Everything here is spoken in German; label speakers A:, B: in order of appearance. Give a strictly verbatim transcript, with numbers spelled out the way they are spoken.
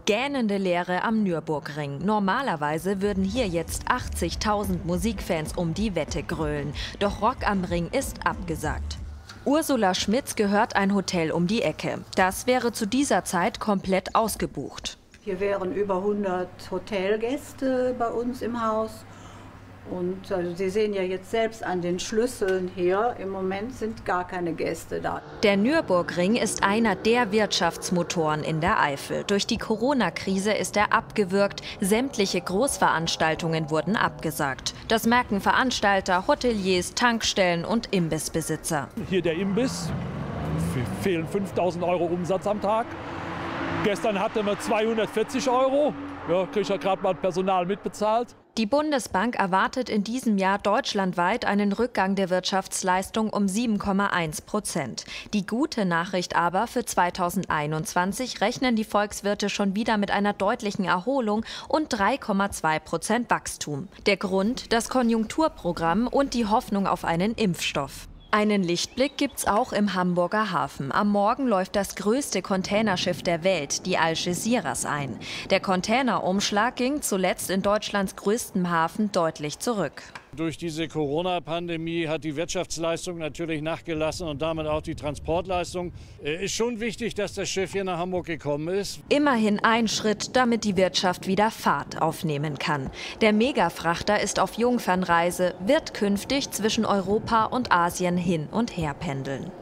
A: Gähnende Leere am Nürburgring. Normalerweise würden hier jetzt achtzigtausend Musikfans um die Wette grölen. Doch Rock am Ring ist abgesagt. Ursula Schmitz gehört ein Hotel um die Ecke. Das wäre zu dieser Zeit komplett ausgebucht.
B: Hier wären über hundert Hotelgäste bei uns im Haus. Und also Sie sehen ja jetzt selbst an den Schlüsseln hier, im Moment sind gar keine Gäste da.
A: Der Nürburgring ist einer der Wirtschaftsmotoren in der Eifel. Durch die Corona-Krise ist er abgewürgt. Sämtliche Großveranstaltungen wurden abgesagt. Das merken Veranstalter, Hoteliers, Tankstellen und Imbissbesitzer.
C: Hier der Imbiss, fehlen fünftausend Euro Umsatz am Tag. Gestern hatten wir zweihundertvierzig Euro. Ja, kriege ich ja gerade mal Personal mitbezahlt.
A: Die Bundesbank erwartet in diesem Jahr deutschlandweit einen Rückgang der Wirtschaftsleistung um sieben Komma eins Prozent. Die gute Nachricht aber: für zweitausendeinundzwanzig rechnen die Volkswirte schon wieder mit einer deutlichen Erholung und drei Komma zwei Prozent Wachstum. Der Grund: das Konjunkturprogramm und die Hoffnung auf einen Impfstoff. Einen Lichtblick gibt's auch im Hamburger Hafen. Am Morgen läuft das größte Containerschiff der Welt, die Algeciras, ein. Der Containerumschlag ging zuletzt in Deutschlands größtem Hafen deutlich zurück.
D: Durch diese Corona-Pandemie hat die Wirtschaftsleistung natürlich nachgelassen und damit auch die Transportleistung. Es ist schon wichtig, dass das Schiff hier nach Hamburg gekommen ist.
A: Immerhin ein Schritt, damit die Wirtschaft wieder Fahrt aufnehmen kann. Der Megafrachter ist auf Jungfernreise, wird künftig zwischen Europa und Asien hin und her pendeln.